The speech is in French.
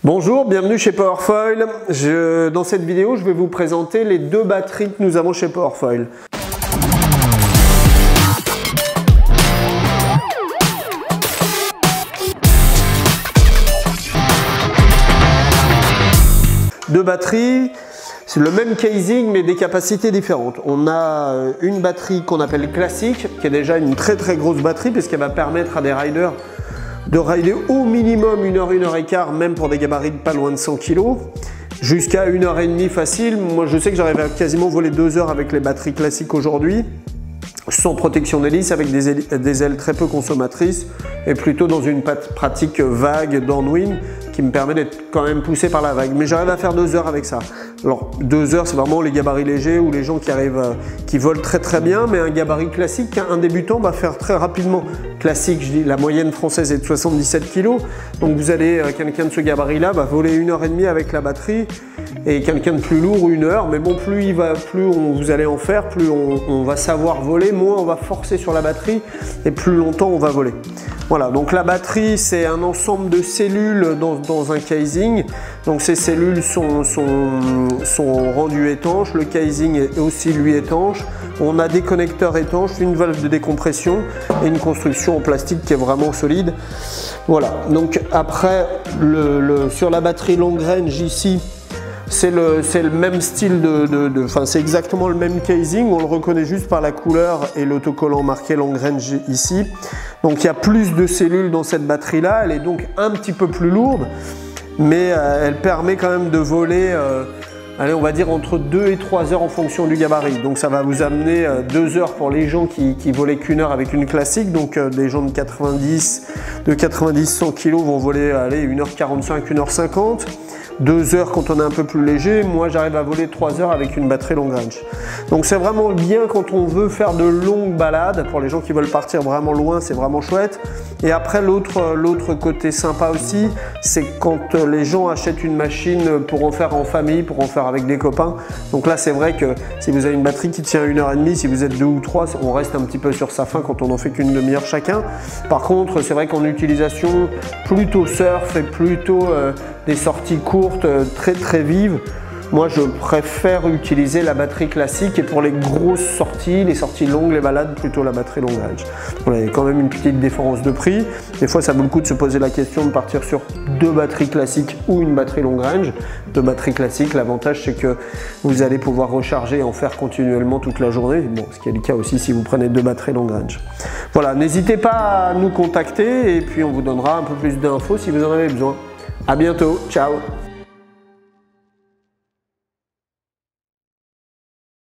Bonjour, bienvenue chez Powerfoil. Dans cette vidéo, je vais vous présenter les deux batteries que nous avons chez Powerfoil. Deux batteries, c'est le même casing mais des capacités différentes. On a une batterie qu'on appelle classique, qui est déjà une très grosse batterie puisqu'elle va permettre à des riders de rider au minimum 1 heure, 1 heure et quart, même pour des gabarits de pas loin de 100 kg, jusqu'à 1 heure et demie facile. Moi je sais que j'arrive à quasiment voler 2 heures avec les batteries classiques aujourd'hui, sans protection d'hélice, avec des ailes très peu consommatrices et plutôt dans une pratique vague downwind qui me permet d'être quand même poussé par la vague. Mais j'arrive à faire 2 heures avec ça. Alors 2 heures, c'est vraiment les gabarits légers ou les gens qui arrivent, qui volent très bien, mais un gabarit classique, un débutant va faire très rapidement. Classique, je dis, la moyenne française est de 77 kg, donc vous allez, quelqu'un de ce gabarit-là va voler 1 heure et demie avec la batterie, et quelqu'un de plus lourd 1 heure, mais bon, plus vous allez en faire, plus on va savoir voler, moins on va forcer sur la batterie, et plus longtemps on va voler. Voilà, donc la batterie, c'est un ensemble de cellules dans un casing. Donc ces cellules sont rendues étanches, le casing est aussi lui étanche. On a des connecteurs étanches, une valve de décompression et une construction en plastique qui est vraiment solide. Voilà, donc après, sur la batterie long range ici, c'est le même style enfin c'est exactement le même casing, on le reconnaît juste par la couleur et l'autocollant marqué long range ici. Donc il y a plus de cellules dans cette batterie là, elle est donc un petit peu plus lourde, mais elle permet quand même de voler, allez, on va dire entre 2 et 3 heures en fonction du gabarit. Donc ça va vous amener 2 heures pour les gens qui volaient qu'1 heure avec une classique, donc des gens de 90-100 kg vont voler, allez, 1h45, 1h50. 2 heures quand on est un peu plus léger, moi j'arrive à voler 3 heures avec une batterie long range. Donc c'est vraiment bien quand on veut faire de longues balades, pour les gens qui veulent partir vraiment loin, c'est vraiment chouette. Et après l'autre côté sympa aussi, c'est quand les gens achètent une machine pour en faire en famille, pour en faire avec des copains. Donc là c'est vrai que si vous avez une batterie qui tient 1 heure et demie, si vous êtes 2 ou 3, on reste un petit peu sur sa faim quand on en fait qu'une demi-heure chacun. Par contre c'est vrai qu'en utilisation plutôt surf et plutôt des sorties courtes, très vives, moi je préfère utiliser la batterie classique, et pour les grosses sorties, les sorties longues, les balades, plutôt la batterie long range. Voilà, il y a quand même une petite différence de prix. Des fois ça vaut le coup de se poser la question de partir sur 2 batteries classiques ou une batterie long range. 2 batteries classiques, l'avantage c'est que vous allez pouvoir recharger et en faire continuellement toute la journée, bon, ce qui est le cas aussi si vous prenez 2 batteries long range. Voilà, n'hésitez pas à nous contacter et puis on vous donnera un peu plus d'infos si vous en avez besoin. À bientôt, ciao!